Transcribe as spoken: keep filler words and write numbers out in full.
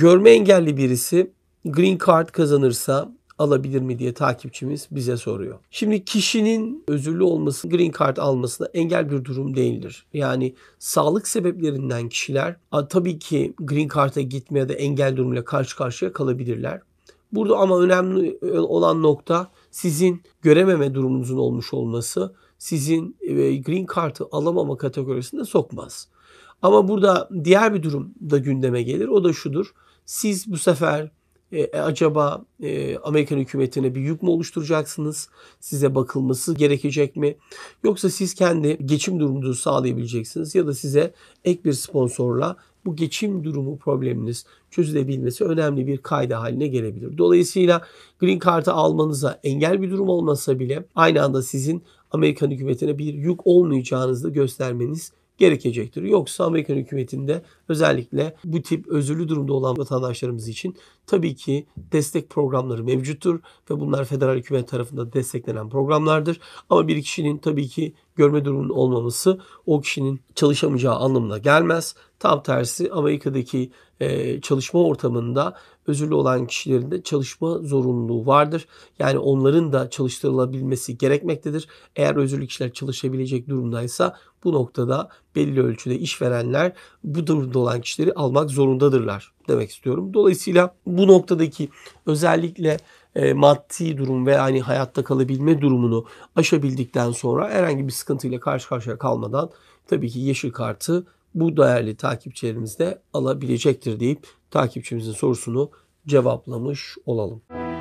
görme engelli birisi Green Card kazanırsa alabilir mi diye takipçimiz bize soruyor. Şimdi kişinin özürlü olması Green Card almasına engel bir durum değildir. Yani sağlık sebeplerinden kişiler tabii ki Green Card'a gitmeye ya da engel durumuyla karşı karşıya kalabilirler. Burada ama önemli olan nokta sizin görememe durumunuzun olmuş olması sizin Green Card'ı alamama kategorisine sokmaz. Ama burada diğer bir durum da gündeme gelir. O da şudur. Siz bu sefer e, acaba e, Amerikan hükümetine bir yük mü oluşturacaksınız? Size bakılması gerekecek mi? Yoksa siz kendi geçim durumunuzu sağlayabileceksiniz ya da size ek bir sponsorla bu geçim durumu probleminiz çözülebilmesi önemli bir kayda haline gelebilir. Dolayısıyla Green Card'ı almanıza engel bir durum olmasa bile aynı anda sizin Amerikan hükümetine bir yük olmayacağınızı da göstermeniz gerekecektir. Yoksa Amerikan hükümetinde özellikle bu tip özürlü durumda olan vatandaşlarımız için tabii ki destek programları mevcuttur ve bunlar federal hükümet tarafından desteklenen programlardır. Ama bir kişinin tabii ki görme durumunun olmaması o kişinin çalışamayacağı anlamına gelmez. Tam tersi Amerika'daki e, çalışma ortamında özürlü olan kişilerin de çalışma zorunluluğu vardır. Yani onların da çalıştırılabilmesi gerekmektedir. Eğer özürlü kişiler çalışabilecek durumdaysa bu noktada belli ölçüde işverenler bu durumda olan kişileri almak zorundadırlar demek istiyorum. Dolayısıyla bu noktadaki özellikle e, maddi durum ve hani hayatta kalabilme durumunu aşabildikten sonra herhangi bir sıkıntıyla karşı karşıya kalmadan tabii ki yeşil kartı bu değerli takipçilerimiz de alabilecektir deyip takipçimizin sorusunu cevaplamış olalım.